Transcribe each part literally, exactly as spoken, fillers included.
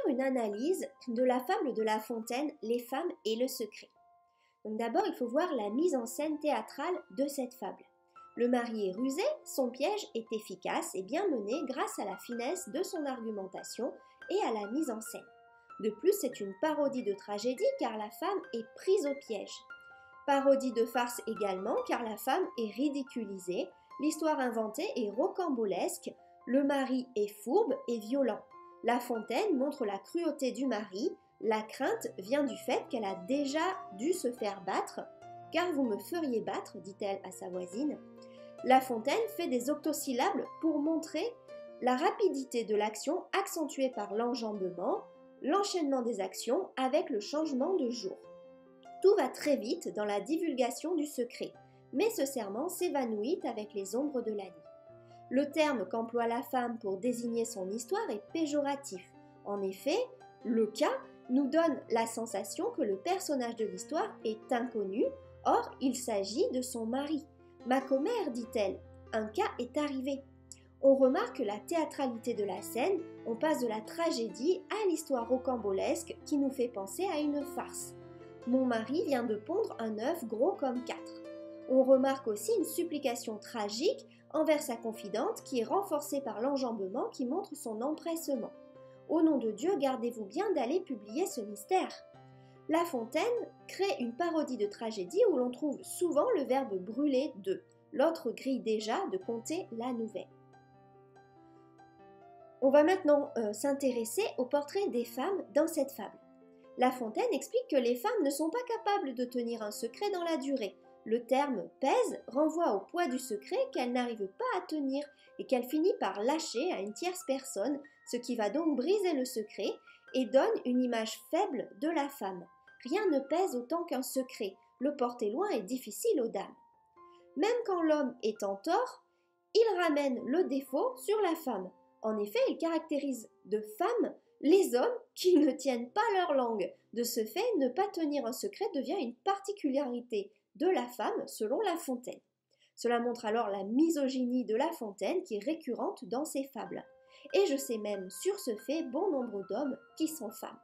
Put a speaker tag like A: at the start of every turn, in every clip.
A: une analyse de la fable de La Fontaine, Les femmes et le secret. Donc d'abord, il faut voir la mise en scène théâtrale de cette fable. Le mari est rusé, son piège est efficace et bien mené grâce à la finesse de son argumentation et à la mise en scène. De plus, c'est une parodie de tragédie car la femme est prise au piège. Parodie de farce également car la femme est ridiculisée, l'histoire inventée est rocambolesque, le mari est fourbe et violent. La Fontaine montre la cruauté du mari, la crainte vient du fait qu'elle a déjà dû se faire battre, car vous me feriez battre, dit-elle à sa voisine. La Fontaine fait des octosyllabes pour montrer la rapidité de l'action accentuée par l'enjambement, l'enchaînement des actions avec le changement de jour. Tout va très vite dans la divulgation du secret, mais ce serment s'évanouit avec les ombres de la nuit. Le terme qu'emploie la femme pour désigner son histoire est péjoratif. En effet, le cas nous donne la sensation que le personnage de l'histoire est inconnu, or il s'agit de son mari. « Ma commère, dit-elle, un cas est arrivé. » On remarque la théâtralité de la scène, on passe de la tragédie à l'histoire rocambolesque qui nous fait penser à une farce. Mon mari vient de pondre un œuf gros comme quatre. On remarque aussi une supplication tragique envers sa confidente qui est renforcée par l'enjambement qui montre son empressement. Au nom de Dieu, gardez-vous bien d'aller publier ce mystère. La Fontaine crée une parodie de tragédie où l'on trouve souvent le verbe brûler de. L'autre grille déjà de conter la nouvelle. On va maintenant euh, s'intéresser au portrait des femmes dans cette fable. La Fontaine explique que les femmes ne sont pas capables de tenir un secret dans la durée. Le terme « pèse » renvoie au poids du secret qu'elle n'arrive pas à tenir et qu'elle finit par lâcher à une tierce personne, ce qui va donc briser le secret et donne une image faible de la femme. Rien ne pèse autant qu'un secret, le porter loin est difficile aux dames. Même quand l'homme est en tort, il ramène le défaut sur la femme. En effet, il caractérise de femmes les hommes qui ne tiennent pas leur langue. De ce fait, ne pas tenir un secret devient une particularité de la femme selon La Fontaine. Cela montre alors la misogynie de La Fontaine qui est récurrente dans ses fables. Et je sais même sur ce fait bon nombre d'hommes qui sont femmes.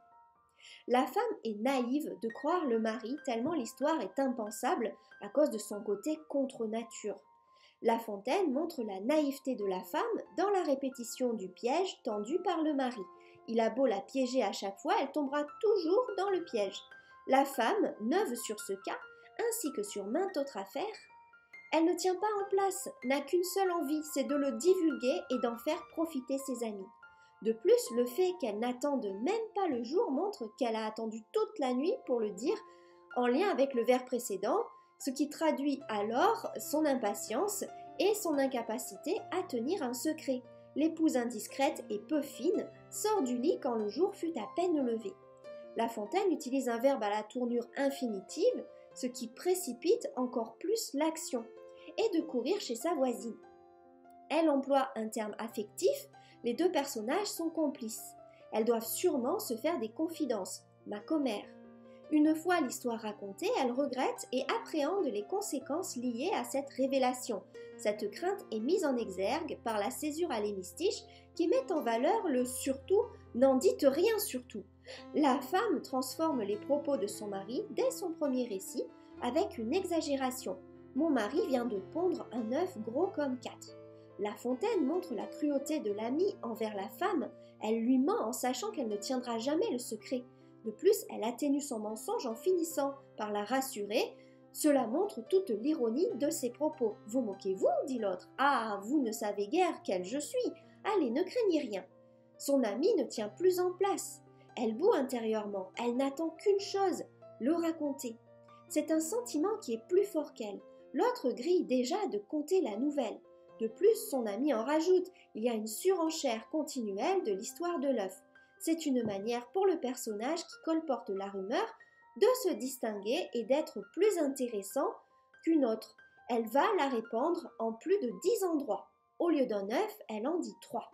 A: La femme est naïve de croire le mari tellement l'histoire est impensable à cause de son côté contre nature. La Fontaine montre la naïveté de la femme dans la répétition du piège tendu par le mari. Il a beau la piéger à chaque fois, elle tombera toujours dans le piège. La femme, neuve sur ce cas, ainsi que sur mainte autre affaire, elle ne tient pas en place, n'a qu'une seule envie, c'est de le divulguer et d'en faire profiter ses amis. De plus, le fait qu'elle n'attende même pas le jour montre qu'elle a attendu toute la nuit pour le dire, en lien avec le vers précédent, ce qui traduit alors son impatience et son incapacité à tenir un secret. L'épouse indiscrète et peu fine sort du lit quand le jour fut à peine levé. La Fontaine utilise un verbe à la tournure infinitive, ce qui précipite encore plus l'action, et de courir chez sa voisine. Elle emploie un terme affectif, les deux personnages sont complices. Elles doivent sûrement se faire des confidences, ma commère. Une fois l'histoire racontée, elle regrette et appréhende les conséquences liées à cette révélation. Cette crainte est mise en exergue par la césure à l'hémistiche qui met en valeur le surtout, n'en dites rien surtout. La femme transforme les propos de son mari dès son premier récit avec une exagération. Mon mari vient de pondre un œuf gros comme quatre. La Fontaine montre la cruauté de l'amie envers la femme. Elle lui ment en sachant qu'elle ne tiendra jamais le secret. De plus, elle atténue son mensonge en finissant par la rassurer. Cela montre toute l'ironie de ses propos. « Vous moquez-vous » dit l'autre. « Ah, vous ne savez guère quelle je suis. Allez, ne craignez rien. » Son amie ne tient plus en place. Elle bout intérieurement. Elle n'attend qu'une chose, le raconter. C'est un sentiment qui est plus fort qu'elle. L'autre grille déjà de conter la nouvelle. De plus, son ami en rajoute. Il y a une surenchère continuelle de l'histoire de l'œuf. C'est une manière pour le personnage qui colporte la rumeur de se distinguer et d'être plus intéressant qu'une autre. Elle va la répandre en plus de dix endroits. Au lieu d'un œuf, elle en dit trois.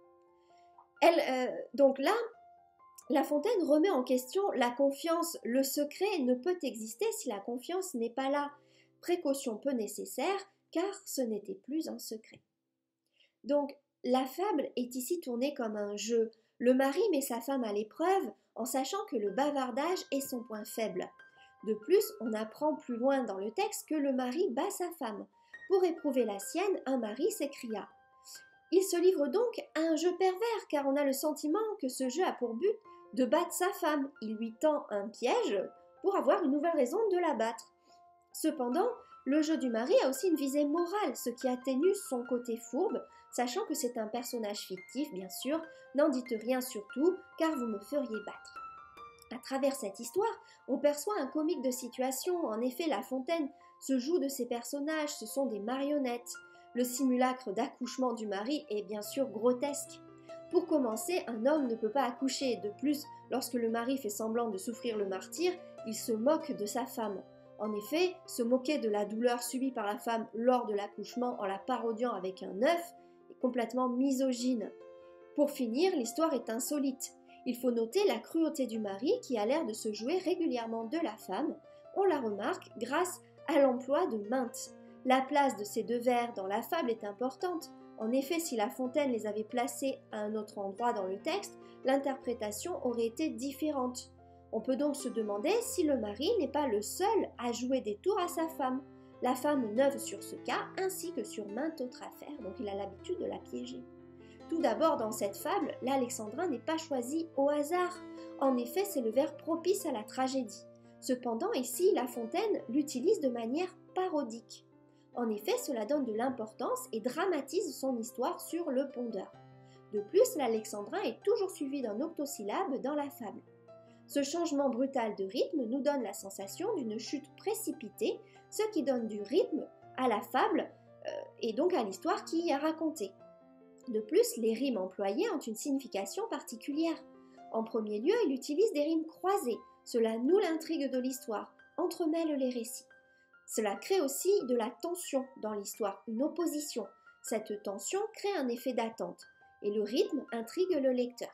A: Elle, euh, donc là, La Fontaine remet en question la confiance. Le secret ne peut exister si la confiance n'est pas là. Précaution peu nécessaire, car ce n'était plus un secret. Donc, la fable est ici tournée comme un jeu. Le mari met sa femme à l'épreuve en sachant que le bavardage est son point faible. De plus, on apprend plus loin dans le texte que le mari bat sa femme. Pour éprouver la sienne, un mari s'écria. Il se livre donc à un jeu pervers car on a le sentiment que ce jeu a pour but de battre sa femme. Il lui tend un piège pour avoir une nouvelle raison de la battre. Cependant, le jeu du mari a aussi une visée morale, ce qui atténue son côté fourbe, sachant que c'est un personnage fictif, bien sûr, n'en dites rien surtout, car vous me feriez battre. À travers cette histoire, on perçoit un comique de situation. En effet, La Fontaine se joue de ses personnages, ce sont des marionnettes. Le simulacre d'accouchement du mari est bien sûr grotesque. Pour commencer, un homme ne peut pas accoucher. De plus, lorsque le mari fait semblant de souffrir le martyre, il se moque de sa femme. En effet, se moquer de la douleur subie par la femme lors de l'accouchement en la parodiant avec un œuf est complètement misogyne. Pour finir, l'histoire est insolite. Il faut noter la cruauté du mari qui a l'air de se jouer régulièrement de la femme. On la remarque grâce à l'emploi de maintes. La place de ces deux vers dans la fable est importante. En effet, si La Fontaine les avait placés à un autre endroit dans le texte, l'interprétation aurait été différente. On peut donc se demander si le mari n'est pas le seul à jouer des tours à sa femme. La femme neuve sur ce cas, ainsi que sur maintes autres affaires, donc il a l'habitude de la piéger. Tout d'abord, dans cette fable, l'alexandrin n'est pas choisi au hasard. En effet, c'est le vers propice à la tragédie. Cependant, ici, La Fontaine l'utilise de manière parodique. En effet, cela donne de l'importance et dramatise son histoire sur le pondeur. De plus, l'alexandrin est toujours suivi d'un octosyllabe dans la fable. Ce changement brutal de rythme nous donne la sensation d'une chute précipitée, ce qui donne du rythme à la fable euh, et donc à l'histoire qui y est racontée. De plus, les rimes employées ont une signification particulière. En premier lieu, il utilise des rimes croisées. Cela noue l'intrigue de l'histoire, entremêle les récits. Cela crée aussi de la tension dans l'histoire, une opposition. Cette tension crée un effet d'attente et le rythme intrigue le lecteur.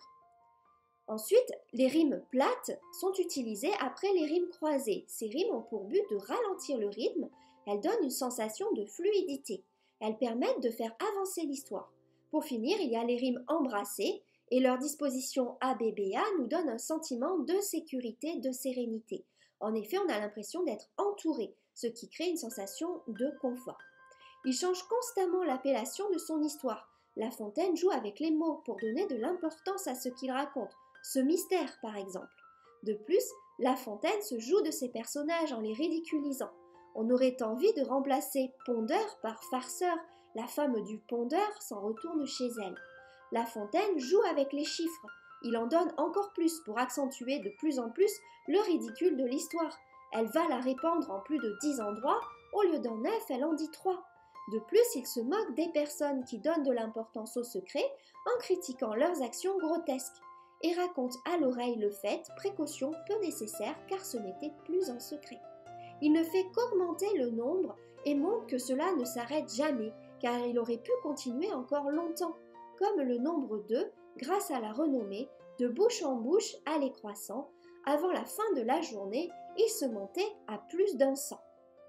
A: Ensuite, les rimes plates sont utilisées après les rimes croisées. Ces rimes ont pour but de ralentir le rythme, elles donnent une sensation de fluidité. Elles permettent de faire avancer l'histoire. Pour finir, il y a les rimes embrassées et leur disposition A B B A nous donne un sentiment de sécurité, de sérénité. En effet, on a l'impression d'être entouré, ce qui crée une sensation de confort. Il change constamment l'appellation de son histoire. La Fontaine joue avec les mots pour donner de l'importance à ce qu'il raconte, ce mystère par exemple. De plus, La Fontaine se joue de ses personnages en les ridiculisant. On aurait envie de remplacer pondeur par farceur. La femme du pondeur s'en retourne chez elle. La Fontaine joue avec les chiffres. Il en donne encore plus pour accentuer de plus en plus le ridicule de l'histoire. Elle va la répandre en plus de dix endroits, au lieu d'en neuf, elle en dit trois. De plus, il se moque des personnes qui donnent de l'importance au secret en critiquant leurs actions grotesques et raconte à l'oreille le fait, précaution peu nécessaire car ce n'était plus un secret. Il ne fait qu'augmenter le nombre et montre que cela ne s'arrête jamais car il aurait pu continuer encore longtemps, comme le nombre deux, grâce à la renommée, de bouche en bouche allait croissant. Avant la fin de la journée, il se montait à plus d'un cent.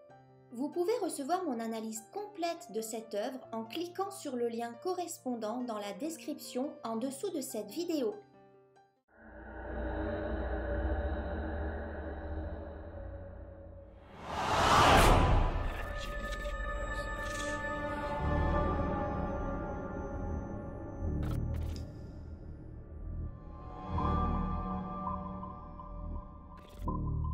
A: Vous pouvez recevoir mon analyse complète de cette œuvre en cliquant sur le lien correspondant dans la description en dessous de cette vidéo.
B: you